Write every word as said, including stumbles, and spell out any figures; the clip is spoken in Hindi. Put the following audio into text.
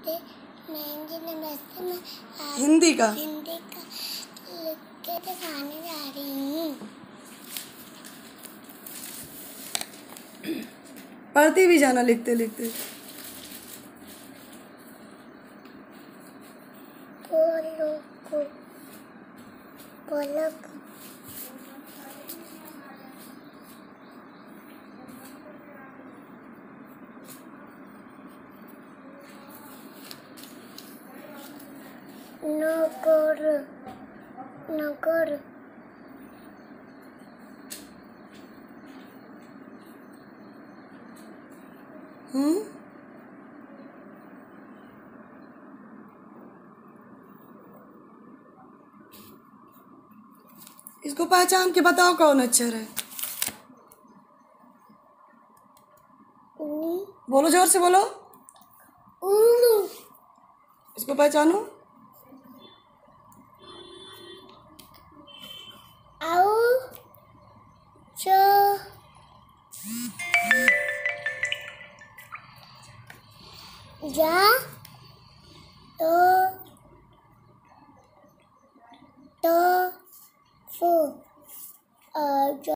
नमस्ते, मैं जी नमस्ते मैं आज हिंदी का हिंदी का लिख के दिखाने जा रही हूँ। पढ़ती भी जाना लिखते लिखते। बोलो को बोलो को नगर नगर हम्म इसको पहचान के बताओ कौन अक्षर है। उ बोलो, जोर से बोलो। उल्लू इसको पहचानो। आओ जो जा तो तो फू और